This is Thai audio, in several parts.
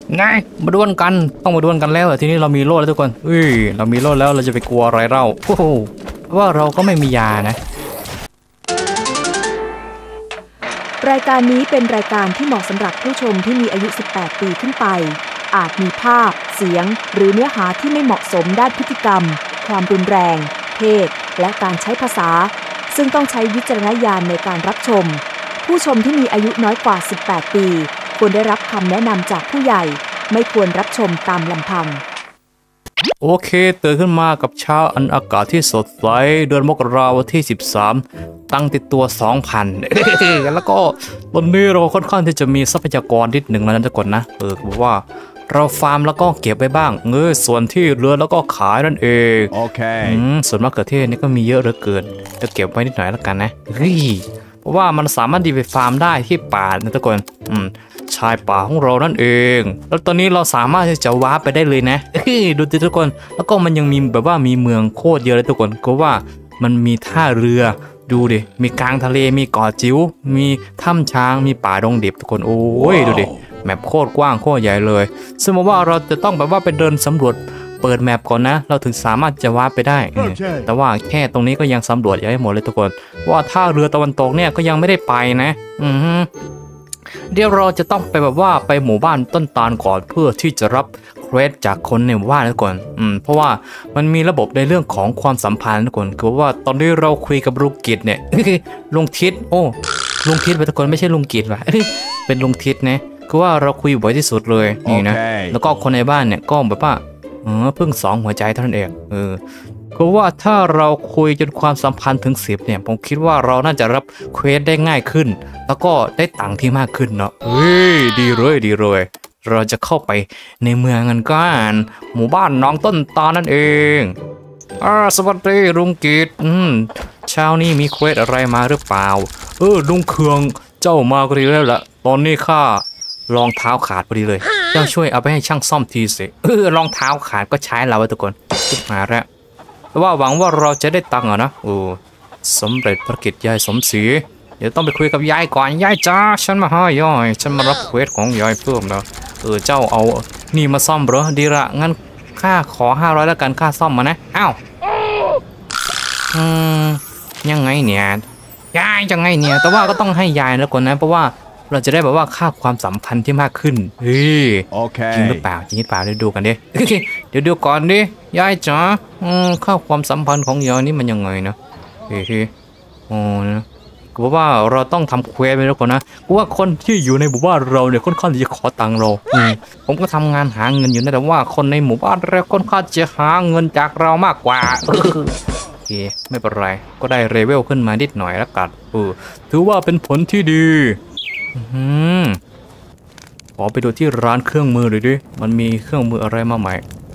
ไงมาดวลกันต้องมาดวลกันแล้วทีนี้เรามีโล่แล้วทุกคนเรามีโล่แล้วเราจะไปกลัวอะไรเราโอ้โหว่าเราก็ไม่มียานะรายการนี้เป็นรายการที่เหมาะสำหรับผู้ชมที่มีอายุ 18 ปีขึ้นไปอาจมีภาพเสียงหรือเนื้อหาที่ไม่เหมาะสมด้านพฤติกรรมความรุนแรงเพศและการใช้ภาษาซึ่งต้องใช้วิจารณญาณในการรับชมผู้ชมที่มีอายุน้อยกว่า 18 ปีควรได้รับคำแนะนำจากผู้ใหญ่ไม่ควรรับชมตามลำพังโอเคตื่นขึ้นมากับเช้าอันอากาศที่สดใสเดือนมกราคมวันที่13ตั้งติดตัว 2,000 แล้วก็ตอนนี้เราค่อนข้างที่จะมีทรัพยากรนิดหนึ่งแล้วนะทุกคนนะบอกว่าเราฟาร์มแล้วก็เก็บไว้บ้างส่วนที่เหลือแล้วก็ขายนั่นเองโอเคส่วนมะเขือเทศนี่ก็มีเยอะเหลือเกินจะเก็บไว้นิดหน่อยแล้วกันนะเพราะว่ามันสามารถดีไปฟาร์มได้ที่ป่านะทุกคนชายป่าของเรานั่นเองแล้วตอนนี้เราสามารถที่จะวาร์ปไปได้เลยนะดูดิทุกคนแล้วก็มันยังมีแบบว่ามีเมืองโคตรเยอะเลยทุกคนก็ว่ามันมีท่าเรือดูดิมีกลางทะเลมีเกาะจิ๋วมีถ้ำช้างมีป่าดงดิบทุกคนโอ้ยดูดิแมปโคตรกว้างโคตรใหญ่เลยซึ่งมาว่าเราจะต้องแบบว่าไปเดินสำรวจเปิดแมปก่อนนะเราถึงสามารถจะวาร์ปไปได้ แต่ว่าแค่ตรงนี้ก็ยังสำรวจยังไม่หมดเลยทุกคนว่าท่าเรือตะวันตกเนี่ยก็ยังไม่ได้ไปนะเดี๋ยวเราจะต้องไปแบบว่าไปหมู่บ้านต้นตาลก่อนเพื่อที่จะรับเควสจากคนในหมู่บ้านทุกคนเพราะว่ามันมีระบบในเรื่องของความสัมพันธ์ทุกคนคือว่าตอนนี้เราคุยกับลุงกิจเนี่ยลุงทิศลุงทิศไปทุกคนไม่ใช่ลุงกิจว่ะเป็นลุงทิศนะคือว่าเราคุยบ่อยที่สุดเลยนี่นะแล้วก็คนในบ้านเนี่ยก็แบบว่าเพิ่ง2หัวใจเท่านั้นเองก็ว่าถ้าเราคุยจนความสัมพันธ์ถึง10เนี่ยผมคิดว่าเราน่าจะรับเควสได้ง่ายขึ้นแล้วก็ได้ตังค์ที่มากขึ้นเนาะดีเลยเราจะเข้าไปในเมืองกันกันหมู่บ้านน้องต้นตาลนั่นเองสวัสดีลุงกิตเช้านี้มีเควสอะไรมาหรือเปล่าลุงเคืองเจ้ามาก็ดีแล้วล่ะตอนนี้ข้ารองเท้าขาดพอดีเลยเจ้าช่วยเอาไปให้ช่างซ่อมทีสิรองเท้าขาดก็ใช้เราไว้ทุกคนมาแล้วว่าหวังว่าเราจะได้ตังค์นะสำเร็จภารกิจยายสมศรีเดี๋ยวต้องไปคุยกับยายก่อนยายจ้าฉันมาให้ยายฉันมารับเควสของยายเพิ่มนะเจ้าเอานี่มาซ่อมเหรอดีละงั้นค่าขอ500แล้วกันค่าซ่อมมานะอ้าวยังไงเนี่ยยายยังไงเนี่ยแต่ว่าก็ต้องให้ยายแล้วก่อนนะเพราะว่าเราจะได้แบบว่าค่าความสัมพันธ์ที่มากขึ้นโอเคจริงหรือเปล่าเดี๋ยวดูกันดิเดี๋ยวดูก่อนดิยายจ๋าค่าความสัมพันธ์ของยายนี่มันยังไงนะนะกูว่าเราต้องทำเควสไปแล้วก่อนนะกูว่าคนที่อยู่ในหมู่บ้านเราเนี่ยค่อนข้างจะขอตังค์เราผมก็ทำงานหาเงินอยู่นะแต่ว่าคนในหมู่บ้านเราค่อนข้างจะหาเงินจากเรามากกว่าโอเคไม่เป็นไรก็ได้เลเวลขึ้นมานิดหน่อยแล้วกันถือว่าเป็นผลที่ดีขอไปดูที่ร้านเครื่องมือเลยดิมันมีเครื่องมืออะไรมาใหม่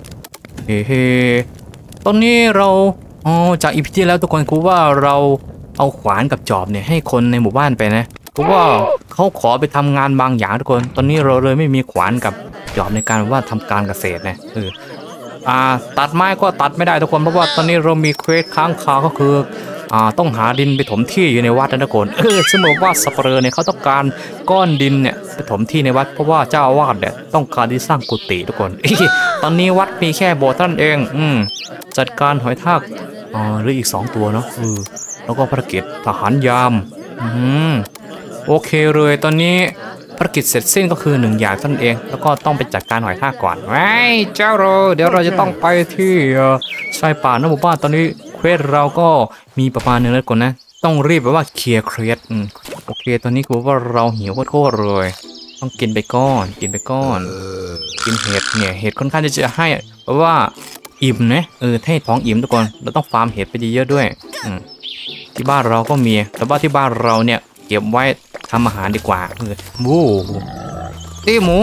ตอนนี้เราจากอีพีที่แล้วทุกคนกูว่าเราเอาขวานกับจอบเนี่ยให้คนในหมู่บ้านไปนะกูว่าเขาขอไปทำงานบางอย่างทุกคนตอนนี้เราเลยไม่มีขวานกับจอบในการว่าทำการเกษตรนะตัดไม้ก็ตัดไม่ได้ทุกคนเพราะว่าตอนนี้เรามีเควสค้างคาก็คือต้องหาดินไปถมที่อยู่ในวัดนะทุกคนซึ่งบอกว่าสัปเหร่อเนี่ยเขาต้องการก้อนดินเนี่ยไปถมที่ในวัดเพราะว่าเจ้าอาวาสเนี่ยต้องการที่สร้างกุฏิทุกคนตอนนี้วัดมีแค่โบสถ์ท่านเองจัดการหอยทากหรืออีก2ตัวเนาะแล้วก็ภารกิจทหารยามโอเคเลยตอนนี้ภารกิจเสร็จสิ้นก็คือ1อย่างท่านเองแล้วก็ต้องไปจัดการหอยทากก่อนเจ้าเดี๋ยวเราจะต้องไปที่ชายป่าหมู่บ้านตอนนี้เควสเราก็มีประมาณนึงแล้วก่อนนะต้องรีบแบบว่าเคลียร์เควสโอเคตอนนี้คือว่าเราหิวโคตรเลยต้องกินไปก้อนกินเห็ดเนี่ยเห็ดค่อนข้างจะให้เพราะว่าอิ่มนะให้ท้องอิ่มทุกคนเราต้องฟาร์มเห็ดไปเยอะๆด้วยที่บ้านเราก็มีแต่ว่าที่บ้านเราเนี่ยเก็บไว้ทำอาหารดีกว่าตีหมู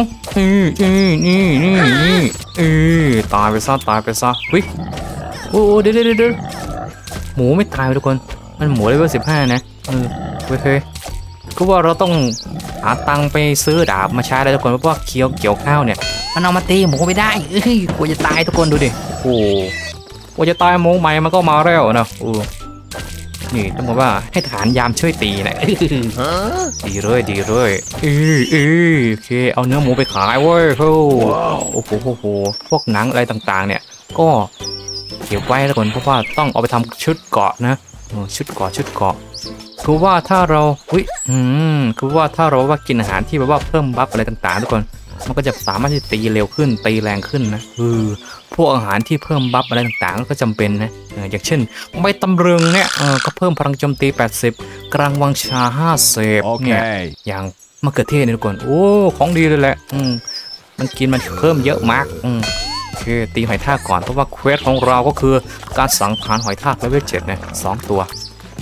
นี่ตายไปซะเฮ้ยโอ้เดี๋ยวหมูไม่ตายทุกคนมันหมูเลเวล15นะโอเคก็ว่าเราต้องหาตังไปซื้อดาบมาใช้แล้วทุกคนเพราะว่าเกี่ยวข้าวเนี่ยมันเอามาตีหมูไม่ได้กลัวจะตายทุกคนดูดิกลัวจะตายหมูใหม่มันก็มาแล้วนะนี่ต้องบอกว่าให้ทหารยามช่วยตีนะดีเลยดีเลยโอเคเอาเนื้อหมูไปขายเว้ยโอ้โหพวกหนังอะไรต่างๆเนี่ยก็เก็บไว้แล้วก่อนเพราะว่าต้องเอาไปทำชุดเกราะนะชุดเกราะคือว่าถ้าเราคือว่าถ้าเราว่ากินอาหารที่แบบว่าเพิ่มบัฟอะไรต่างๆทุกคนมันก็จะสามารถที่ตีเร็วขึ้นตีแรงขึ้นนะพวกอาหารที่เพิ่มบัฟอะไรต่างๆก็จำเป็นนะอย่างเช่นใบตำลึงเนี่ยก็เพิ่มพลังโจมตี80กลางวังชา50เนี่ยอย่างมะเขือเทศนี่ทุกคนโอ้ของดีเลยแหละมันกินมันเพิ่มเยอะมากโอเคตีหอยทากก่อนเพราะว่าเควสของเราก็คือการสังหารหอยทากเลเวล7นะ2ตัว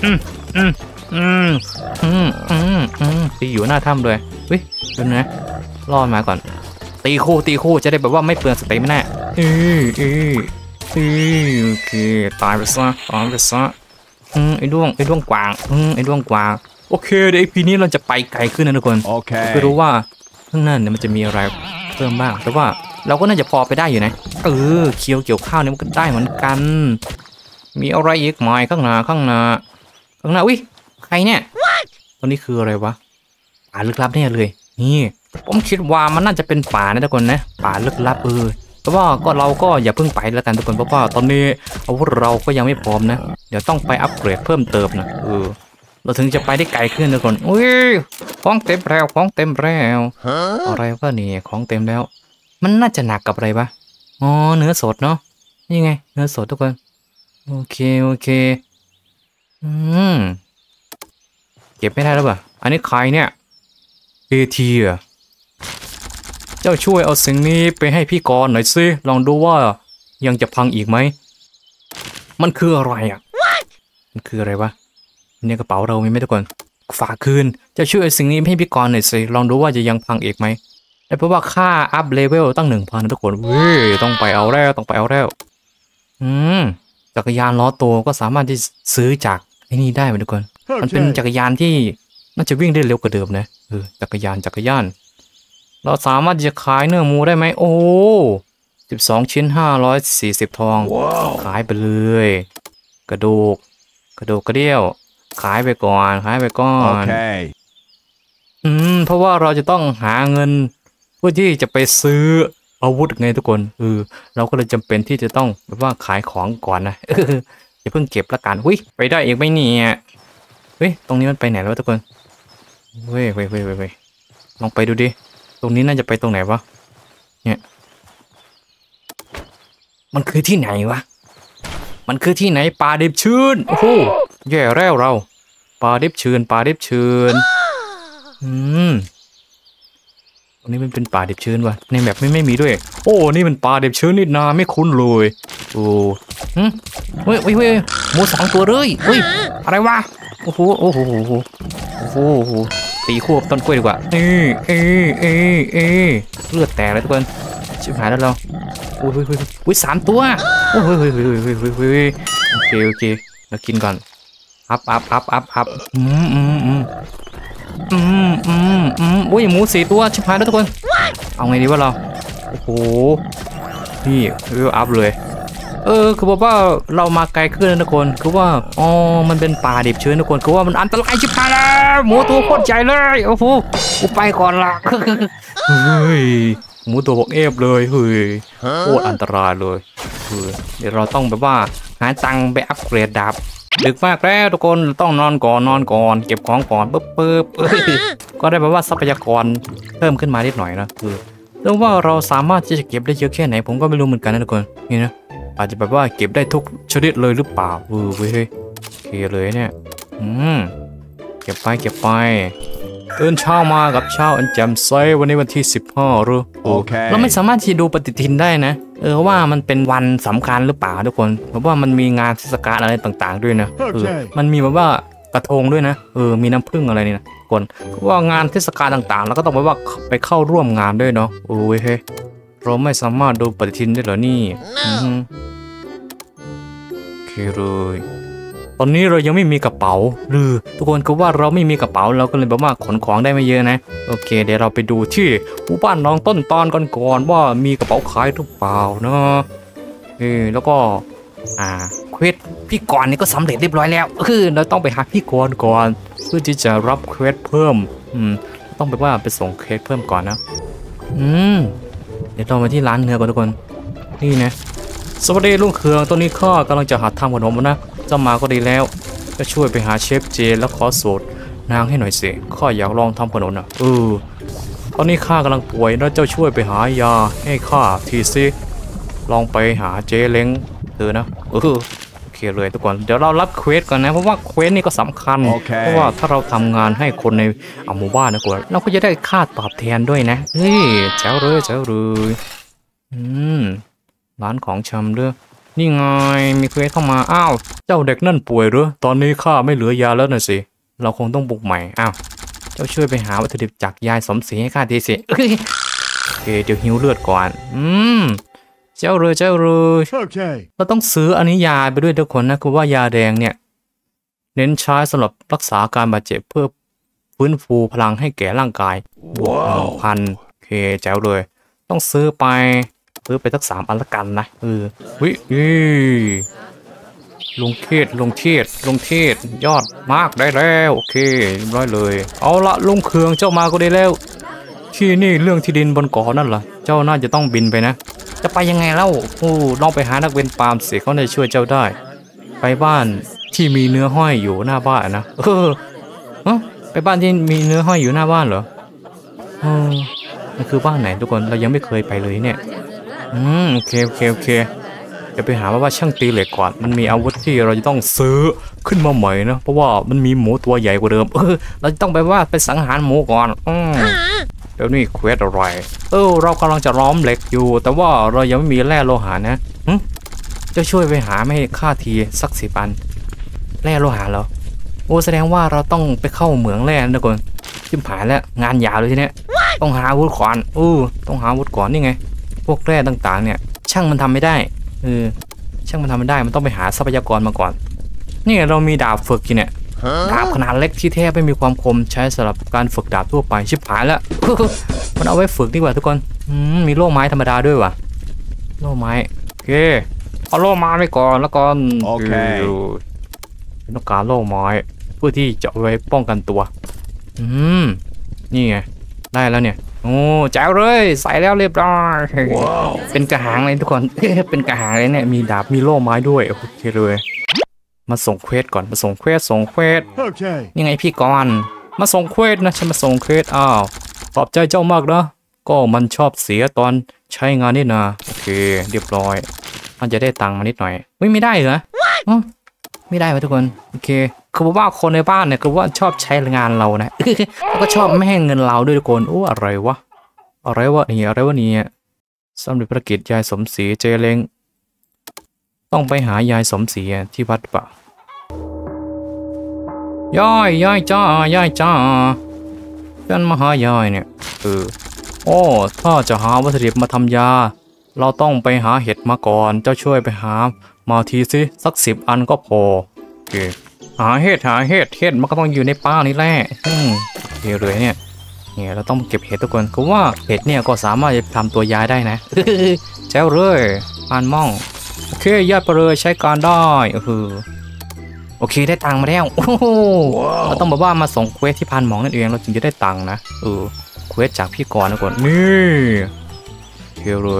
ตีอยู่หน้าถ้ำเลยเฮ้ยดูนะรอดมาก่อนตีคู่จะได้แบบว่าไม่เปลืองสเตมิน่าโอเคตายไปซะไอ้ด้วงกวางโอเคเดี๋ยว EP นี้เราจะไปไกลขึ้นนะทุกคนไม่รู้ว่าข้างหน้าเนี่ยมันจะมีอะไรเพิ่มบ้างแต่ว่าเราก็น่าจะพอไปได้อยู่นะเคี้ยวเกี่ยวข้าวเนี่ยมันก็ได้เหมือนกันมีอะไรอีกไหมข้างหน้าอุ้ยใครเนี่ยตอนนี้คืออะไรวะป่าลึกลับแน่เลยนี่ผมคิดว่ามันน่าจะเป็นป่านะทุกคนนะป่าลึกลับแต่ว่าเราก็อย่าเพิ่งไปแล้วกันทุกคนเพราะว่าตอนนี้อาวุธเราก็ยังไม่พร้อมนะเดี๋ยวต้องไปอัปเกรดเพิ่มเติมนะเราถึงจะไปได้ไกลขึ้นทุกคนอุ้ยของเต็มแล้วอะไรก็นี่ของเต็มแล้วมันน่าจะหนักกับอะไรปะอ๋อเนื้อสดเนาะนี่ไงเนื้อสดทุกคนโอเคเก็บไม่ได้แล้วป่ะอันนี้ใครเนี่ยทีเจ้าช่วยเอาสิ่งนี้ไปให้พี่กรณ์หน่อยสิลองดูว่ายังจะพังอีกไหมมันคืออะไรมันคืออะไรวะเนี่ยกระเป๋าเรามีไหมทุกคนฝากคืนจะช่วยเอาสิ่งนี้ให้พี่กรณ์หน่อยสิลองดูว่าจะยังพังอีกไหมแต่เพราะว่าค่าอัพเลเวลตั้ง 1,000 นะทุกคนต้องไปเอาแล้วจักรยานล้อโตก็สามารถที่ซื้อจากไอ้นี่ได้ไหมทุกคนมันเป็นจักรยานที่น่าจะวิ่งได้เร็วกว่าเดิมนะจักรยานเราสามารถจะขายเนื้อหมูได้ไหมโอ้12 ชิ้น540 ทอง ขายไปเลยกระดูกกระเดี่ยวขายไปก่อนเพราะว่าเราจะต้องหาเงินเพื่อที่จะไปซื้ออาวุธไงทุกคนเราก็เลยจำเป็นที่จะต้องแบบว่าขายของก่อนนะอย่าเพิ่งเก็บละกันไปได้อีกไหมเนี่ยตรงนี้มันไปไหนแล้วทุกคนเว้ยลองไปดูดิตรงนี้น่าจะไปตรงไหนวะเนี่ยมันคือที่ไหนวะป่าดิบชื้นโอ้โหแย่แล้วเราป่าดิบชื้นตรงนี้มันเป็นป่าดิบชื้นวะในแบบไม่มีด้วยโอ้นี่มันป่าดิบชื้นนี่นาไม่คุ้นเลยโอ้เฮ้ยหมู2 ตัวเลยอะไรวะโอ้โหตีคู่กับต้นกล้วยดีกว่าเลือดแตกเลยทุกคนชิบหายแล้วเรา3 ตัวโอเคเรากินก่อนอัพหมู4 ตัวชิบหายแล้วทุกคนเอาไงดีวะเราโอ้โหนี่อัพเลยคือบอกว่าเรามาไกลขึ้นนะทุกคนคือว่ามันเป็นป่าดิบชื้นทุกคนคือว่ามันอันตรายชิบหายแล้วหมูตัวโคตรใหญ่เลยโอ้โหกูไปก่อนละหมูตัวบอกเลยโคตรอันตรายเลยเดี๋ยวเราต้องแบบว่าหาตังค์ไปอัปเกรดดาบดึกมากแล้วทุกคนต้องนอนก่อนเก็บของก่อนปึ๊บก็ได้แบบว่าทรัพยากรเพิ่มขึ้นมานิดหน่อยนะเรื่องว่าเราสามารถที่จะเก็บได้เยอะแค่ไหนผมก็ไม่รู้เหมือนกันนะทุกคนนี่นะอาจจะแบบว่าเก็บได้ทุกชนิดเลยหรือเปล่าโอเคเลยเนี่ยเก็บไปตื่นเช้ามากับเช้าอันแจ่มใสวันนี้วันที่15หรือเราไม่สามารถที่ดูปฏิทินได้นะว่ามันเป็นวันสำคัญหรือเปล่าทุกคนเพราะว่ามันมีงานเทศกาลอะไรต่างๆด้วยนะมันมีแบบว่ากระทงด้วยนะมีน้ำผึ้งอะไรนี่นะคนว่างานเทศกาลต่างๆแล้วก็ต้องแบบว่าไปเข้าร่วมงานด้วยเนาะเราไม่สามารถดูปฏิทินได้เหรอนี่โอเคเลยตอนนี้เรายังไม่มีกระเป๋าทุกคนก็ว่าเราไม่มีกระเป๋าเราก็เลยแบบว่าขนของได้ไม่เยอะนะโอเคเดี๋ยวเราไปดูที่หมู่บ้านน้องต้นตอนก่อนว่ามีกระเป๋าขายหรือเปล่าเนาะแล้วก็เควควสพี่กรณ์นี่ก็สำเร็จเรียบร้อยแล้วเราต้องไปหาพี่กรณ์ก่อนเพื่อที่จะรับเควสเพิ่มต้องไปว่าไปส่งเควสเพิ่มก่อนนะเดี๋ยวเรามาที่ร้านเนื้อก่อนทุกคนนี่นะสวัสดีลุงเคืองตอนนี้ข้ากำลังจะหาทำขนมนะจะมาก็ดีแล้วก็ช่วยไปหาเชฟเจแล้วขอสูตรนางให้หน่อยสิข้าอยากลองทำขนมนะตอนนี้ข้ากำลังป่วยแล้วเจ้าช่วยไปหายาให้ข้าทีสิลองไปหาเจเล้งนะโอเคเลยทุกคนเดี๋ยวเรารับเควสก่อนนะเพราะว่าเควสนี่ก็สำคัญ เพราะว่าถ้าเราทำงานให้คนในหมู่บ้านนะกวนเราก็จะได้ค่าตอบแทนด้วยนะเจ้าเลยร้านของชำเด้อนี่ไงมีเควสเข้ามาอ้าวเจ้าเด็กนั่นป่วยหรือตอนนี้ข้าไม่เหลือยาแล้วนะสิเราคงต้องบุกใหม่อ้าวเจ้าช่วยไปหาวัตถุดิบจากยายสมศรีให้ข้าทีสิโอเคเดี๋ยวหิวเลือดก่อนเจ้าเลยเราต้องซื้ออันนี้ยาไปด้วยทุกคนนะคือว่ายาแดงเนี่ยเน้นใช้สำหรับรักษาการบาดเจ็บเพื่อฟื้นฟูพลังให้แก่ร่างกายบวก1,000โอเคเจ้าเลยต้องซื้อไปสัก3 อันละกันนะลงเทศยอดมากได้แล้วโอเคเรียบร้อยเลยเอาละลุงเคืองเจ้ามาก็ได้แล้วที่นี่เรื่องที่ดินบนเกาะนั่นล่ะเจ้าน่าจะต้องบินไปนะจะไปยังไงเล่าลองไปหานักเวรปาล์มสิเขาจะช่วยเจ้าได้ไปบ้านที่มีเนื้อห้อยอยู่หน้าบ้านนะไปบ้านที่มีเนื้อห้อยอยู่หน้าบ้านเหรอมันคือบ้านไหนทุกคนเรายังไม่เคยไปเลยเนี่ยโอเคเดี๋ยวไปหาว่าช่างตีเหล็กก่อนมันมีอาวุธที่เราจะต้องซื้อขึ้นมาใหม่นะเพราะว่ามันมีหมูตัวใหญ่กว่าเดิมเราจะต้องไปสังหารหมูก่อนเดี๋ยวนี้เควสอะไรเรากำลังจะล้อมเหล็กอยู่แต่ว่าเรายังไม่มีแร่โลหะนะจะช่วยไปหาไม่ค่าทีสัก10 อันแร่โลหะเหรอแสดงว่าเราต้องไปเข้าเหมืองแร่นะก่อนจิ้มผายแล้วงานยาวเลยทีเนี้ยต้องหาอาวุธก่อนต้องหาอาวุธก่อนนี่ไงพวกแร่ต่างๆเนี่ยช่างมันทำไม่ได้ช่างมันทำไม่ได้มันต้องไปหาทรัพยากรมาก่อนนี่เรามีดาบฝึกกินเนี่ยดาบขนาดเล็กที่แทบไม่มีความคมใช้สำหรับการฝึกดาบทั่วไปชิบหายแล้ว มันเอาไว้ฝึกดีกว่าทุกคนมีโล่ไม้ธรรมดาด้วยว่ะโล่ไม้โอเคเอาโล่ไม้ไปก่อนแล้วก่อนโอเคต้องการโล่ไม้เพื่อที่จะเอาไว้ป้องกันตัวนี่ไงได้แล้วเนี่ยแจ๋วเลยใส่แล้วเรียบร้อยเป็นกระหังเลยทุกคน เป็นกระหังเลยเนี่ยมีดาบมีโล่ไม้ด้วยโอเคเลยมาส่งเควสก่อนมาส่งเควสยังไงพี่กรณ์มาส่งเควสนะฉันมาส่งเควสขอบใจเจ้ามากนะก็มันชอบเสียตอนใช้งานนี่นะโอเคเรียบร้อยมันจะได้ตังค์มานิดหน่อยไม่ได้เหรอไม่ได้ไหมทุกคนโอเคคือว่าคนในบ้านเนี่ยคือว่าชอบใช้งานเรานะแล้วก็ชอบไม่ให้เงินเราด้วยทุกคนอะไรวะนี่สำหรับภารกิจยายสมศรีเจเล้งต้องไปหายายสมศรีที่วัดป่ะยายจ้าเป็นมาหายายเนี่ยถ้าจะหาวัตถุดิบมาทำยาเราต้องไปหาเห็ดมาก่อนเจ้าช่วยไปหามาทีสิสัก10 อันก็พอโอเคหาเห็ดมันก็ต้องอยู่ในป่านี่แหละเดี๋ยวเลยเนี่ยเราต้องเก็บเห็ดทุกคนคือว่าเห็ดเนี่ยก็สามารถจะทำตัวยาได้นะเจ้าเลยปานม่องโอเคยอดไปเลยใช้การได้โอเคได้ตังค์มาแล้วเราต้องบอกว่ามาส่งเควสที่พานหมองนั่นเองเราจึงจะได้ตังค์นะเควสจากพี่กรณ์นะก่อนนี่เฮียเลย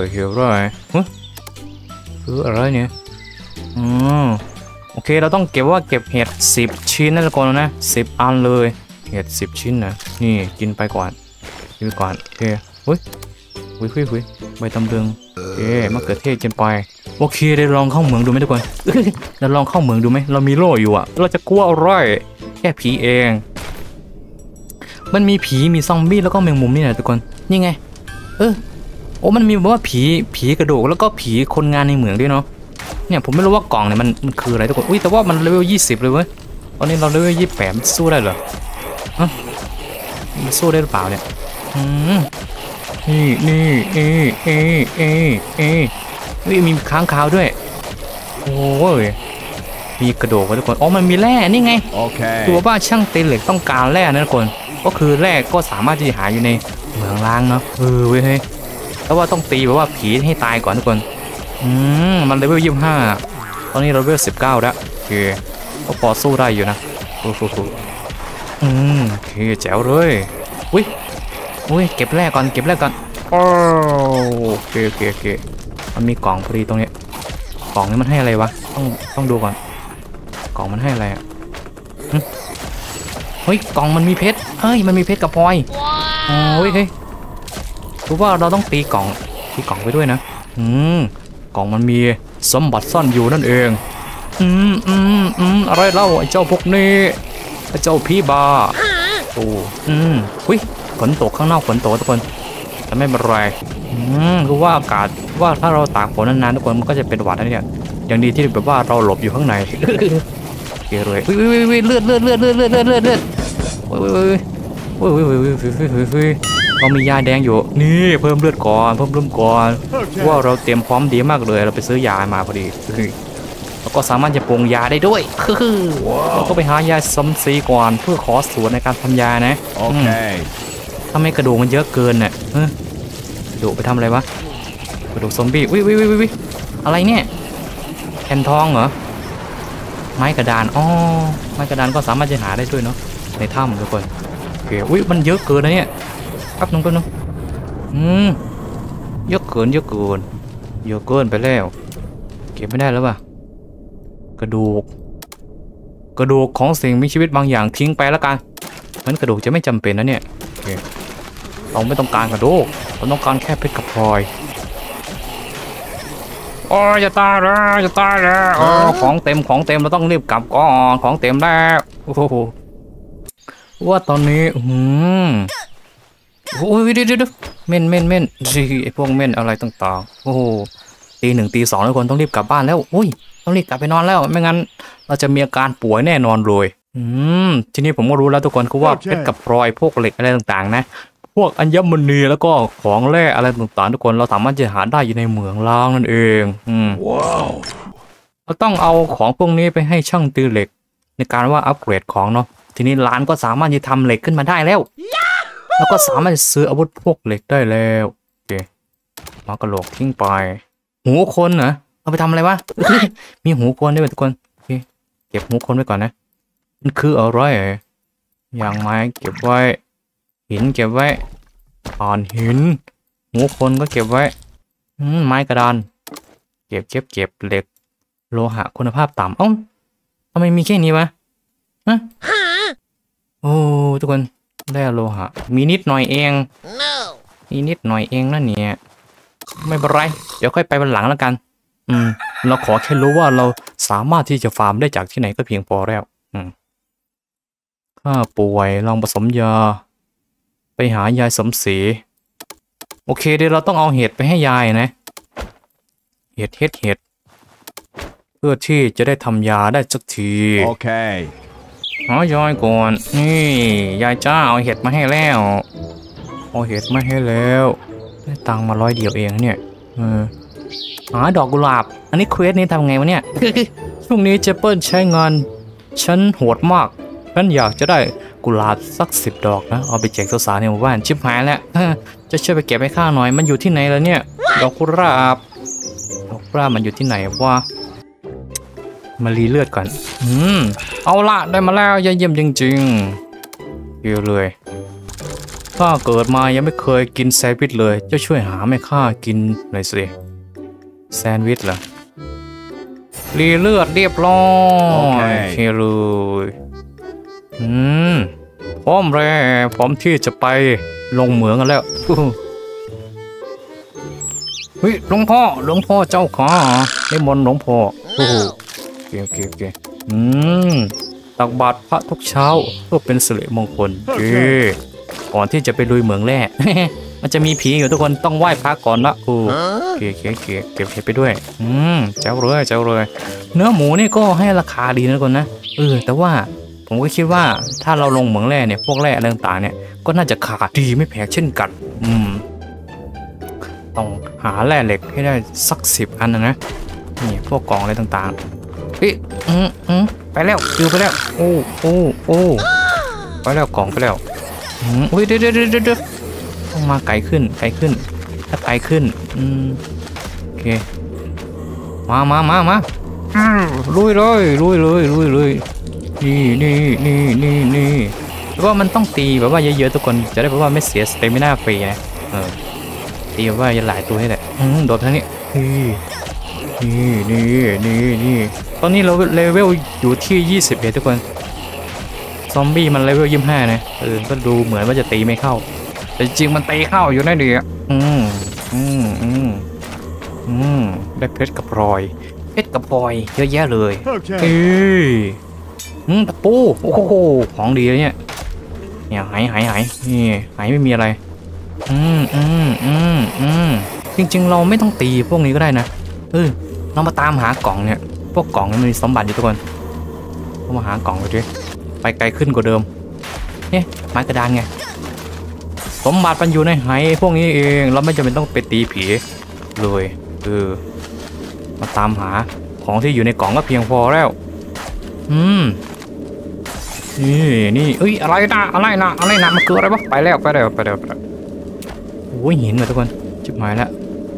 อะไรเนี่ยโอเคเราต้องเก็บเห็ด10 ชิ้นนั่นก่อนนะ10 อันเลยเห็ด10 ชิ้นนะนี่กินไปก่อนโอเคหุ้ยใบตำลึงโอเคมะเขือเทศกินไปโอเคได้ลองเข้าเมืองดูไหมทุกคนเราลองเข้าเมืองดูไหมเรามีโล่อยู่เราจะกลัวอะไรแค่ผีเองมันมีผีมีซอมบี้แล้วก็แมงมุมนี่นะทุกคนนี่ไงมันมีบอกว่าผีกระดูกแล้วก็ผีคนงานในเมืองด้วยเนาะเนี่ยผมไม่รู้ว่ากล่องเนี่ยมันคืออะไรทุกคนแต่ว่ามันเลเวล20เลยเว้ยตอนนี้เราเลเวล28สู้ได้เหรอมันสู้ได้หรือเปล่าเนี่ยนี่มีค้างคาวด้วยโอ้ยมีกระโดดทุกคนมันมีแร่นี่ไงตัวบ้าช่างตีเหล็กต้องการแร่นะทุกคนก็คือแร่ก็สามารถที่จะหาอยู่ในเหมืองล้างเนาะเว้ยแต่ว่าต้องตีแบบว่าผีให้ตายก่อนทุกคนมันเลเวล25 อนนี้เราเวล19แล้วโอเคก็พอสู้ได้อยู่นะโอ้โหโอเคแจ๋วเลยอุ้ยเก็บแรกก่อนโอเคมันมีกล่องพอดีตรงนี้กล่องนี้มันให้อะไรวะต้องดูก่อนกล่องมันให้อะไรอ่ะเฮ้ยกล่องมันมีเพชรมันมีเพชรกับพลอยเฮ้ยรู้ว่าเราต้องตีกล่องไปด้วยนะกล่องมันมีสมบัติซ่อนอยู่นั่นเองอะไรเล่าไอ้เจ้าพวกนี้ไอ้เจ้าพี่บาหุ้ยฝนตกข้างนอกฝนตกทุกคนแต่ไม่เป็นไรรู้ว่าอากาศว่าถ้าเราตากฝนนานๆทุกคนมันก็จะเป็นหวัดนะเนี่ยอย่างดีที่แบบว่าเราหลบอยู่ข้างในเกลียดเลยเลือดเรามียาแดงอยู่นี่เพิ่มเลือดก่อนว่าเราเตรียมพร้อมดีมากเลยเราไปซื้อยามาพอดีแล้วก็สามารถจะปรุงยาได้ด้วยเราก็ไปหายาซัมซีก่อนเพื่อขอสูตรในการทำยานะโอเคถ้าไม่กระดูกมันเยอะเกินเนี่ยกระดูกไปทำอะไรวะกระดูกซอมบี้วิอะไรเนี่ยแผ่นทองเหรอไม้กระดานไม้กระดานก็สามารถจะหาได้ด้วยเนาะในถ้ำทุกคนโอเคมันเยอะเกินนะเนี่ยแป๊บนึงเยอะเกินไปแล้วเก็บไม่ได้แล้วป่ะกระดูกของสิ่งมีชีวิตบางอย่างทิ้งไปแล้วกันงั้นกระดูกจะไม่จำเป็นนะเนี่ยโอเคเราไม่ต้องการกระดูกเราต้องการแค่เพชรกับพลอยจะตายแล้วของเต็มเราต้องรีบกลับก่อนของเต็มแล้วโอ้โหว่าตอนนี้โอ้ยเดี๋ยวเม่นไอพวกเม่นอะไรต่างๆโอ้โหตี1ตี2ทุกคนต้องรีบกลับบ้านแล้วต้องรีบกลับไปนอนแล้วไม่งั้นเราจะมีอาการป่วยแน่นอนเลยทีนี้ผมก็รู้แล้วทุกคนคือว่าเพชรกับพลอยพวกเหล็กอะไรต่างๆนะพวกอัญมณีแล้วก็ของแร่อะไรต่างๆทุกคนเราสามารถจะหาได้อยู่ในเหมืองล้างนั่นเองว้าวเราต้องเอาของพวกนี้ไปให้ช่างตีเหล็กในการว่าอัปเกรดของเนาะทีนี้ร้านก็สามารถจะทำเหล็กขึ้นมาได้แล้วแล้วก็สามารถซื้ออาวุธพวกเหล็กได้แล้วโอเคมากระโหลกทิ้งไปหูคนเหรอเอาไปทำอะไรวะ มีหูคนด้วยทุกคนโอเคเก็บหูคนไว้ก่อนนะมันคืออะไรอย่างไม้เก็บไว้หินเก็บไว้อ่อนหินหูคนก็เก็บไว้ไม้กระดานเก็บเหล็กโลหะคุณภาพต่ำทำไมมีแค่นี้วะโอ้ทุกคนได้โลหะมีนิดหน่อยเองนั่นเนี่ยไม่เป็นไรเดี๋ยวค่อยไปวันหลังแล้วกันเราขอแค่รู้ว่าเราสามารถที่จะฟาร์มได้จากที่ไหนก็เพียงพอแล้วถ้าป่วยลองผสมยาไปหายายสมศรีโอเคเดี๋ยวเราต้องเอาเห็ดไปให้ยายนะเห็ดเพื่อที่จะได้ทำยาได้สักทีโอเคหายายก่อนนี่ยายจ้าเอาเห็ดมาให้แล้วได้ตังค์มา100 เดียวเองเนี่ยหาดอกกุหลาบอันนี้เควสนี้ทำไงวะเนี่ย ช่วงนี้เจเปิลใช้งานฉันโหดมากฉันอยากจะได้กุหลาบสัก10 ดอกนะเอาไปแจกสาวๆในหมู่บ้านชิบหายแล้วจะช่วยไปเก็บให้ข้าหน่อยมันอยู่ที่ไหนแล้วเนี่ยดอกกุหลาบมันอยู่ที่ไหนวะมารีเลือดก่อนเอาละได้มาแล้วเยี่ยมจริงๆเยอะเลยข้าเกิดมายังไม่เคยกินแซนด์วิชเลยจะช่วยหาให้ข้ากินหน่อยสิแซนด์วิชเหรอรีเลือดเรียบร้อยโอเคเลยพร้อมที่จะไปลงเหมืองกันแล้วเฮ้ยหลวงพ่อเจ้าขาได้มนต์หลวงพ่อโอเคตักบาตรพระทุกเช้าเพื่อเป็นสิริมงคลก่อนที่จะไปลุยเหมืองแร่ มันจะมีผีอยู่ทุกคนต้องไหว้พระก่อนละโอเคเก็บเห็ดไปด้วยเจ้าเลยเนื้อหมูนี่ก็ให้ราคาดีนะทุกคนนะแต่ว่าผมก็คิดว่าถ้าเราลงเหมืองแร่เนี่ยพวกแร่อะไรต่างๆเนี่ยก็น่าจะขาดดีไม่แพ้เช่นกันต้องหาแร่เหล็กให้ได้สัก10 อันนะนี่พวกกล่องอะไรต่างๆไปแล้วไปแล้วโอ้ไปแล้วกล่องไปแล้วเดี๋ยวต้องมาไกลขึ้นถ้าไกลขึ้นโอเคมาลุยเลยนี่แล้วก็มันต้องตีแบบว่าเยอะๆทุกคนจะได้แบบว่าไม่เสียสเตมิน่าฟรีนะตีแบบว่าหลายตัวให้แหละโดดทางนี้นี่ตอนนี้เราเลเวลอยู่ที่21ทุกคนซอมบี้มันเลเวล25นะก็ดูเหมือนว่าจะตีไม่เข้าแต่จริงมันตีเข้าอยู่นะดิได้เพชรกับพลอยเยอะแยะเลยตะปูโอ้โหของดีเลยเนี่ยหายนี่หายไม่มีอะไรจริงๆเราไม่ต้องตีพวกนี้ก็ได้นะเรามาตามหากล่องเนี่ยพวกกล่องมันมีสมบัติอยู่ทุกคนเรามาหากล่องเลยไปไกลขึ้นกว่าเดิมเนี่ยไม้กระดานไงสมบัติมันอยู่ในหายพวกนี้เองเราไม่จำเป็นต้องไปตีผีเลยมาตามหาของที่อยู่ในกล่องก็เพียงพอแล้วนี่อะไรนะมันคืออะไรวะไปแล้วโอ้ยหินเลยทุกคนชิบหายแล้ว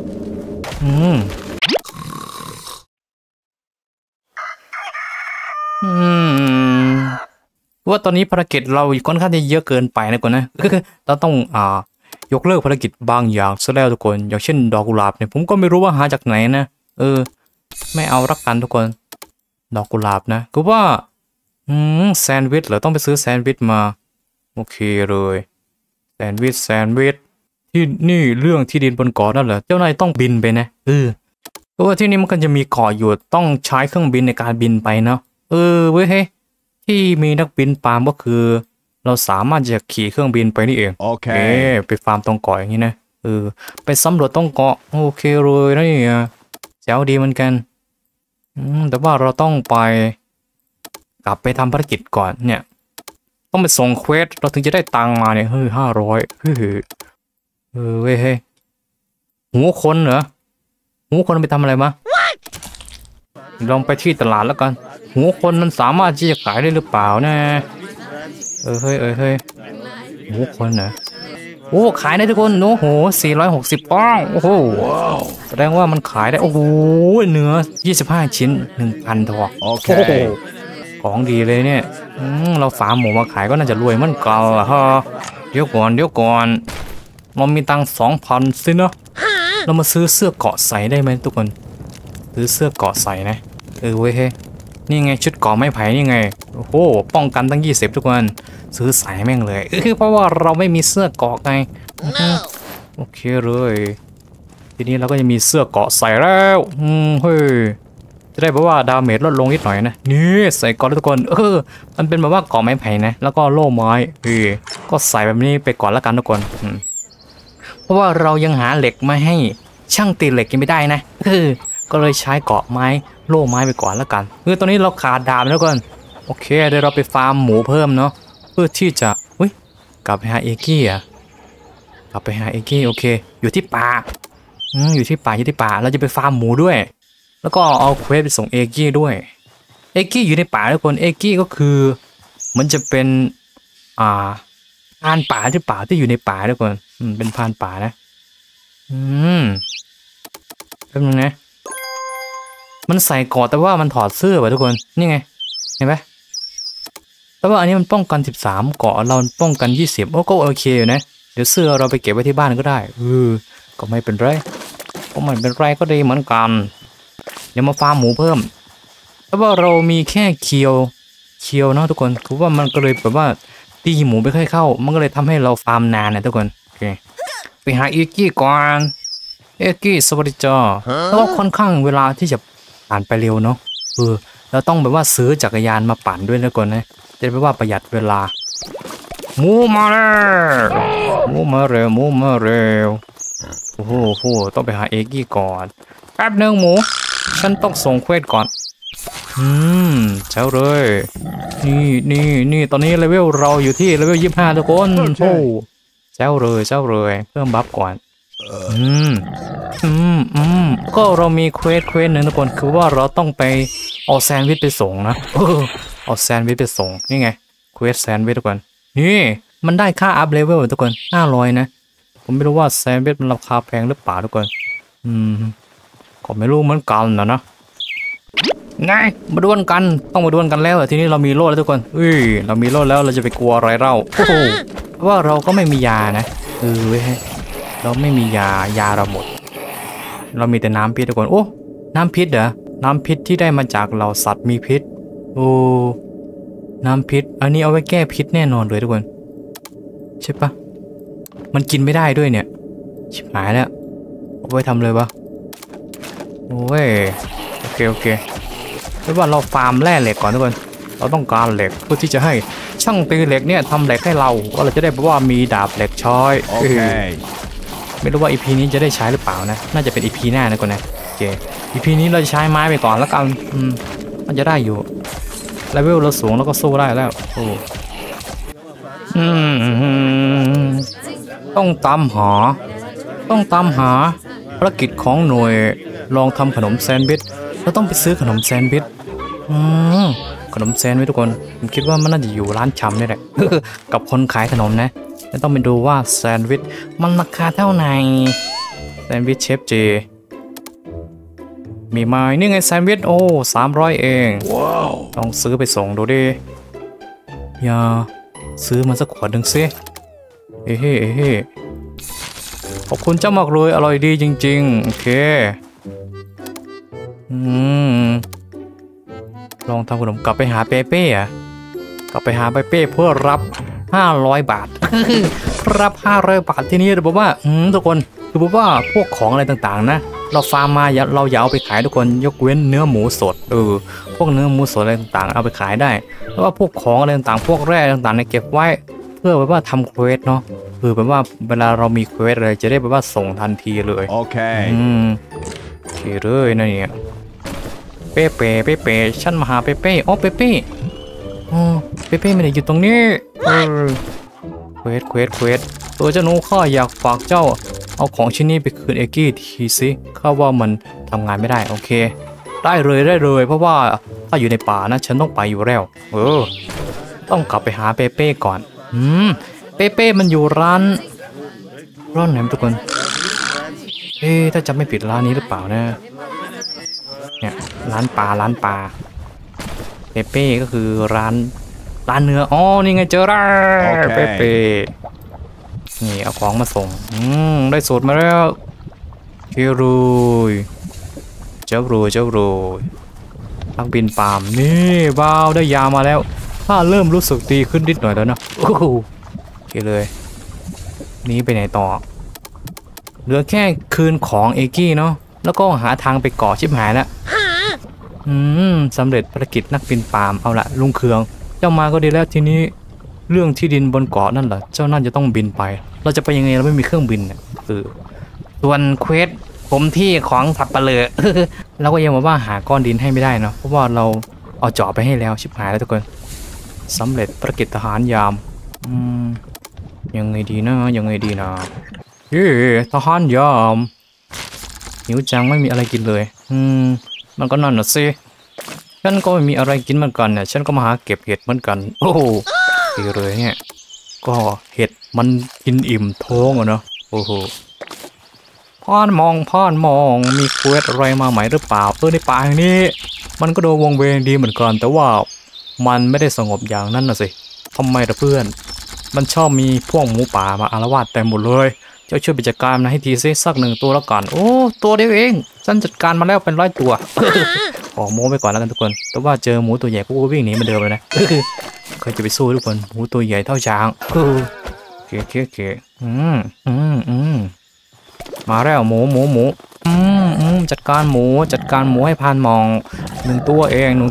ว่าตอนนี้ภารกิจเราค่อนข้างจะเยอะเกินไปนะก่อนนะคือเราต้องยกเลิกภารกิจบางอย่างซะแล้วทุกคนอย่างเช่นดอกกุหลาบเนี่ยผมก็ไม่รู้ว่าหาจากไหนนะไม่เอารักกันทุกคนดอกกุหลาบนะคือว่าแซนด์วิชเหรอต้องไปซื้อแซนด์วิชมาโอเคเลยแซนด์วิชที่นี่เรื่องที่ดินบนเกาะนั่นเหรอเจ้านายต้องบินไปนะเพราะว่าที่นี่มันก็จะมีเกาะอยู่ต้องใช้เครื่องบินในการบินไปเนาะเว้ยเฮ้ยที่มีนักบินปาล์มก็คือเราสามารถจะขี่เครื่องบินไปนี่เองโอเคไปฟาร์มตรงเกาะอย่างนี้นะไปสำรวจตรงเกาะโอเคเลยนะนี่แจ๋วดีเหมือนกันแต่ว่าเราต้องไปกลับไปทำภารกิจก่อนเนี่ยต้องไปส่งเควสเราถึงจะได้ตังมาเนี่ย500เว้ยเฮ้ยหูคนเหรอหูคนไปทำอะไรมาลองไปที่ตลาดแล้วกันหูคนมันสามารถที่จะขายได้หรือเปล่านะเฮ้ยหูคนเหรอโอ้ขายได้ทุกคนโอ้โห460ป้องโอ้โหแสดงว่ามันขายได้โอ้โหเนื้อ25ชิ้น 1,000 ทองโอเคของดีเลยเนี่ยเราฟาร์มหมูมาขายก็น่าจะรวยมันกันละฮะเดี๋ยวก่อนเรามีตังค์ 2,000 สินะเรามาซื้อเสื้อเกาะใส่ได้ไหมทุกคนซื้อเสื้อเกาะใส่นะเว้ยนี่ไงชุดเกาะไม้ไผ่นี่ไงโอ้โหป้องกันตั้ง20ทุกคนซื้อใส่แม่งเลยเพราะว่าเราไม่มีเสื้อเกาะไงโอเคเลยทีนี้เราก็จะมีเสื้อเกาะใส่แล้วเฮ้ยจะได้แบบว่าดาเมจลดลงนิดหน่อยนะนี่ใส่เกาะทุกคนมันเป็นแบบว่าเกาะไม้ไผ่นะแล้วก็โล่ไม้ก็ใส่แบบนี้ไปก่อนแล้วกันทุกคนเพราะว่าเรายังหาเหล็กมาให้ช่างตีเหล็กยังไม่ได้นะก็เลยใช้เกาะไม้โล่ไม้ไปก่อนแล้วกันตอนนี้เราขาดดาบแล้วก่อนโอเคเดี๋ยวเราไปฟาร์มหมูเพิ่มเนาะเพื่อที่จะกลับไปหาเอกี้โอเคอยู่ที่ป่าอยู่ที่ป่าเราจะไปฟาร์มหมูด้วยแล้วก็เอาเควสไปส่งเอกี้ด้วยเอกี้อยู่ในป่าทุกคนเอกี้ก็คือมันจะเป็นพรานป่าที่อยู่ในป่าทุกคนเป็นพรานป่านะแป๊บนึงนะมันใส่เกราะแต่ว่ามันถอดเสื้อว่ะทุกคนนี่ไงเห็นไหมแต่ว่าอันนี้มันป้องกัน13เกราะเราป้องกัน20ก็โอเคอยู่นะเดี๋ยวเสื้อเราไปเก็บไว้ที่บ้านก็ได้ก็ไม่เป็นไรก็ดีเหมือนกันเดี๋ยวมาฟาร์มหมูเพิ่มแต่ว่าเรามีแค่เคียวเนาะทุกคนคือว่ามันก็เลยแบบว่าตีหมูไม่ค่อยเข้ามันก็เลยทำให้เราฟาร์มนานนะทุกคนโอเคไปหาเอกี้ก่อนเอกี้สวัสดีจ้าแล้วก็ค่อนข้างเวลาที่จะผ่านไปเร็วเนาะเราต้องแบบว่าซื้อจักรยานมาปั่นด้วยนะก่อนนะจะได้แบบว่าประหยัดเวลาหมูมาเร็วโอ้โหต้องไปหาเอกี้ก่อนแป๊บนึงหมูฉันต้องส่งเควสก่อนเจ้าเลยนี่ตอนนี้เลเวลเราอยู่ที่เลเวล25ทุกคนโอ้เจ้าเลยเพิ่มบัฟก่อนก็เรามีเควสหนึ่งทุกคนคือว่าเราต้องไปเอาแซนด์วิชไปส่งนะเอาแซนด์วิชไปส่งนี่ไงเควสแซนด์วิชทุกคนนี่มันได้ค่าอัพเลเวลทุกคน500นะผมไม่รู้ว่าแซนด์วิชมันราคาแพงหรือเปล่าทุกคนก็ไม่รู้เหมือนกันนะไงมาดวลกันต้องมาดวลกันแล้วทีนี้เรามีโล่แล้วทุกคนเรามีโล่แล้วเราจะไปกลัวอะไรเล่าโอ้โหเพราะว่าเราก็ไม่มียานะเว้ยเราไม่มียาเราหมดเรามีแต่น้ำพิษทุกคนโอ้น้ำพิษเหรอน้ำพิษที่ได้มาจากเหล่าสัตว์มีพิษโอ้น้ำพิษอันนี้เอาไว้แก้พิษแน่นอนเลยทุกคนใช่ปะมันกินไม่ได้ด้วยเนี่ยชิบหายแล้วเอาไว้ทำเลยปะโอ้ยโอเคไม่ว่าเราฟาร์มแร่เหล็กก่อนทุกคนเราต้องการเหล็กเพื่อที่จะให้ช่างตีเหล็กเนี่ยทำเหล็กให้เราว่าเราจะได้แบบว่ามีดาบเหล็กช้อยโอเคไม่รู้ว่า EP นี้จะได้ใช้หรือเปล่านะน่าจะเป็น EP หน้านะก่อนนะโอเค EP นี้เราจะใช้ไม้ไปก่อนแล้วกันมันจะได้อยู่เลเวลเราสูงแล้วก็สู้ได้แล้วโอ้ต้องตามหาภารกิจของหน่วยลองทำขนมแซนด์วิชเราต้องไปซื้อขนมแซนด์วิชขนมแซนด์วิชทุกคนผมคิดว่ามันน่าจะอยู่ร้านชำนี่แหละ กับคนขายขนมนะต้องไปดูว่าแซนด์วิชมันราคาเท่าไหร่แซนด์วิชเชฟเจมีไหมนี่ไงแซนด์วิชโอ้300เองว้าวต้องซื้อไปส่งดูดิอย่าซื้อมาสักขวดหนึ่งสิเฮ้ขอบคุณเจ้ามากเลยอร่อยดีจริงๆโอเคลองทำขนมกลับไปหาเปเป้อะกลับไปหาเปเป้เพื่อรับ500 บาท รับ500 บาทที่นี่เราบอกว่าทุกคนคือบอกว่าพวกของอะไรต่างๆนะเราฟาร์มมาเราอย่าเอาไปขายทุกคนยกเว้นเนื้อหมูสดพวกเนื้อหมูสดอะไรต่างๆเอาไปขายได้เพราะว่าพวกของอะไรต่างๆพวกแร่ต่างๆเนี่ยเก็บไว้เพื่อแบบว่าทำเควสเนาะแบบว่าเวลาเรามีเควสอะไรจะได้แบบว่าส่งทันทีเลยโอเคโอเคเลยนะเนี่ยเป้ฉันมาหาเป้อ๋อเป้ไม่ได้อยู่ตรงนี้เควสตัวเจ้าหนูข้าอยากฝากเจ้าเอาของชิ้นนี้ไปคืนเอกี้ทีสิข้าว่ามันทำงานไม่ได้โอเคได้เลยเพราะว่าถ้าอยู่ในป่านะฉันต้องไปอยู่แล้วต้องกลับไปหาเป้ก่อนเป้มันอยู่ร้านไหนทุกคนถ้าจำไม่ผิดร้านนี้หรือเปล่านะเนี่ยร้านปลาเป้ก็คือร้านเนื้ออ๋อนี่ไงเจอแล้วเป้นี่เอาของมาส่งได้สูตรมาแล้วเจ้ารูนักบินปาล์มนี่ว้าวได้ยามาแล้วถ้าเริ่มรู้สึกดีขึ้นนิดหน่อยแล้วนะโอเคเลยนี้ไปไหนต่อเหลือแค่คืนของเอกี้เนาะแล้วก็หาทางไปเกาะชิบหายแล้วสำเร็จภารกิจนักบินปาล์มเอาละลุงเคืองเจ้ามาก็ดีแล้วทีนี้เรื่องที่ดินบนเกาะนั่นแหละเจ้าน่าจะต้องบินไปเราจะไปยังไงเราไม่มีเครื่องบินเนี่ยส่วนเควสผมที่ของสับปะเลอเราก็ยังบอกว่าหาก้อนดินให้ไม่ได้เนาะเพราะว่าเราเอาจอบไปให้แล้วชิบหายแล้วทุกคนสำเร็จภารกิจทหารยามยังไงดีนะทหารยามหิวจังไม่มีอะไรกินเลยมันก็นั่นน่ะสิฉันก็ไม่มีอะไรกินเหมือนกันเนี่ยฉันก็มาหาเก็บเห็ดเหมือนกันโอ้โหดีเลยเนี่ยก็เห็ดมันกินอิ่มท้องอะเนาะโอ้โหพ่อนมองมีเควสอะไรมาใหม่หรือเปล่าในป่าแห่งนี้มันก็ดูวงเวงดีเหมือนกันแต่ว่ามันไม่ได้สงบอย่างนั้นน่ะสิทำไมล่ะเพื่อนมันชอบมีพวกหมูป่ามาอาละวาดเต็มหมดเลยเจ้าช่วยไปจัดการมันให้ทีซิสัก1 ตัวแล้วกันโอ้ตัวเดียวเองฉันจัดการมาแล้วเป็น100 ตัว ขอโม้ไปก่อนแล้วกันทุกคนแต่ว่าเจอหมูตัวใหญ่กูก็วิ่งหนีเหมือนเดิมเลยนะเคยจะไปสู้ทุกคนหมูตัวใหญ่เท่าช้างโอเคมาแล้วหมูจัดการหมูให้พานมอง1 ตัวเอง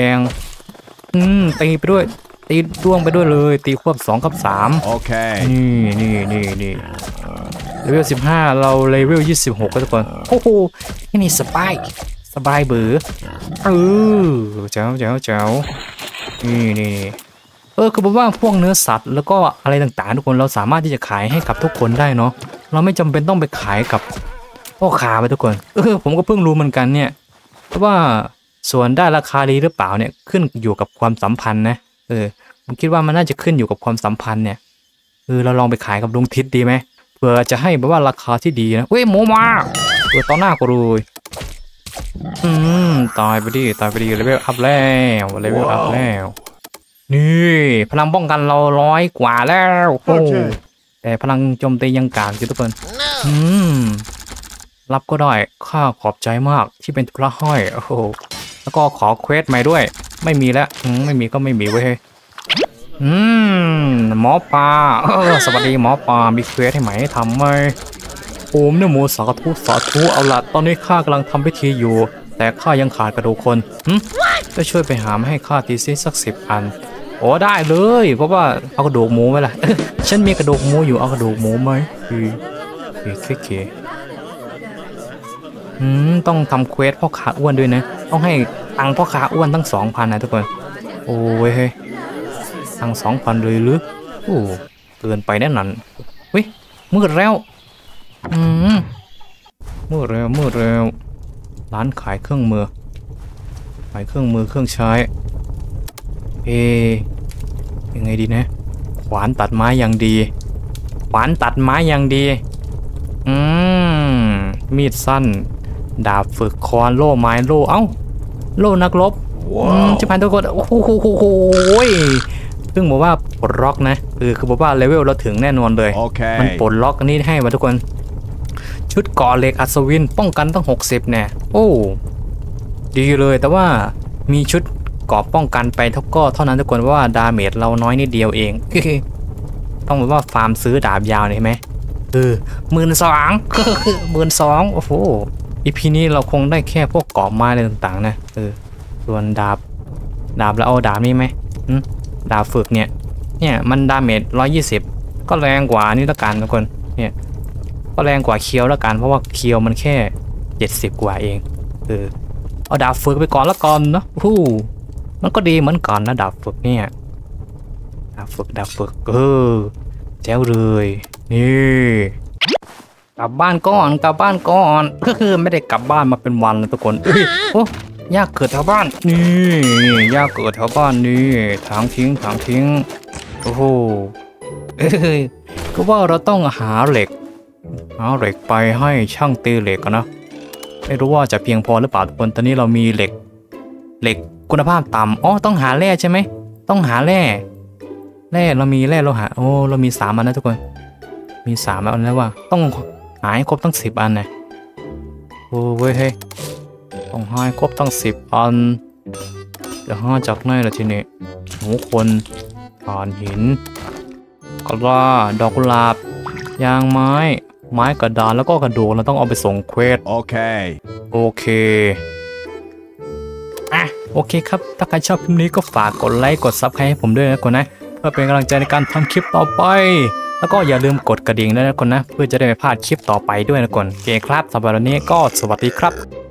ตีไปด้วยตีร่วงไปด้วยเลยตีควบ2 กับ 3โอเคนี่เลเวล15เราเลเวล26ก็ทุกคนโอ้โหนี่สบายเบื่อเจ้านี่คือบอกว่าพวกเนื้อสัตว์แล้วก็อะไรต่างๆทุกคนเราสามารถที่จะขายให้กับทุกคนได้เนาะเราไม่จำเป็นต้องไปขายกับพ่อค้าไปทุกคนผมก็เพิ่งรู้เหมือนกันเนี่ยเพราะว่าส่วนได้ราคาดีหรือเปล่าเนี่ยขึ้นอยู่กับความสัมพันธ์นะผมคิดว่ามันน่าจะขึ้นอยู่กับความสัมพันธ์เนี่ยเราลองไปขายกับลุงทิศดีไหมเพื่อจะให้แบบว่าราคาที่ดีนะหมูมาต่อหน้ากูเลยตายไปดิเลเวลอัพแล้วนี่พลังป้องกันเรา100 กว่าแล้วโอ้แต่พลังโจมตียังกากอยู่ทุกคนรับก็ได้ข้าขอบใจมากที่เป็นธุระห้อยโอ้โหแล้วก็ขอเควสใหม่ด้วยไม่มีแล้วไม่มีก็ไม่มีเว้ยหมอปลาสวัสดีหมอปลามีเควสให้ไหมทำไหมโอมเนี่ยหมูสาธุเอาละตอนนี้ข้ากำลังทำพิธีอยู่แต่ข้ายังขาดกระดูกคนจะช่วยไปหามาให้ข้าทีซิสัก10 อันโอ้ได้เลยเพราะว่าเอากระดูกหมูไหมล่ะ ฉันมีกระดูกหมูอยู่เอากระดูกหมูไหมเคต้องทำเควสพ่อขาอ้วนด้วยนะต้องให้ตังพ่อขาอ้วนตั้ง 2,000นะทุกคนโอ้ยเฮ้ยตัง 2,000เลยหรือโอ้เกินไปแน่นอนเฮ้ยมืดแล้วมืดแล้วร้านขายเครื่องมือเครื่องใช้ยังไงดีนะขวานตัดไม้อย่างดีมีดสั้นดาบฝึกคอนโล่ไม้โล่โล่นักรบจะผ่านทุกคนโอ้โหเพิ่งบอกว่าปลดล็อกนะคือบอกว่าเลเวลเราถึงแน่นอนเลย มันปลดล็อกนี้ให้มาทุกคนชุดเกราะเหล็กอัศวินป้องกันตั้ง60เนี่ยโอ้ดีเลยแต่ว่ามีชุดเกราะป้องกันไปเท่านั้นทุกคนว่าดาเมจเราน้อยนิดเดียวเอง ต้องบอกว่าฟาร์มซื้อดาบยาวเลยไหม12,000 โอ้โหอีพีนี้เราคงได้แค่พวกเกราะไม้อะไรต่างๆนะส่วนดาบแล้วเอาดาบนี่ไหมดาบฝึกเนี่ยมันดาเมจ120ก็แรงกว่านี่ละกันทุกคนเนี่ยก็แรงกว่าเคียวละกันเพราะว่าเคียวมันแค่70 กว่าเองเอาดาบฝึกไปก่อนละกันเนาะมันก็ดีเหมือนกันนะดาบฝึกเนี่ยดาบฝึกแจ๋วเลยนี่กลับบ้านก่อนก็คือไม่ได้กลับบ้านมาเป็นวันแล้วทุกคนโอ้ยากเกิดแถวบ้านนี่ยากเกิดแถวบ้านนี่ถางทิ้งโอ้โหก็ว่าเราต้องหาเหล็กไปให้ช่างตีเหล็กกันนะไม่รู้ว่าจะเพียงพอหรือเปล่าทุกคนตอนนี้เรามีเหล็กคุณภาพต่ำต้องหาแร่ใช่ไหมต้องหาแร่เรามีแร่เราหาเรามี3 อันนะทุกคนมี3 อันแล้วว่าต้องหาให้ครบตั้ง10 อันนะโอ้เว้ยเฮ้ยต้องให้ครบตั้ง10 อันจะหาจากไหนล่ะทีนี้หูคนถ่านหินกระลาดอกกุหลาบยางไม้กระดานแล้วก็กระดูกเราต้องเอาไปส่งเควสโอเคโอเคครับถ้าใครชอบคลิปนี้ก็ฝากกดไลค์กดซับให้ผมด้วยนะคนนะเพื่อเป็นกำลังใจในการทำคลิปต่อไปแล้วก็อย่าลืมกดกระดิ่งด้วยนะคนนะเพื่อจะได้ไม่พลาดคลิปต่อไปด้วยนะคนโอเคครับสำหรับวันนี้ก็สวัสดีครับ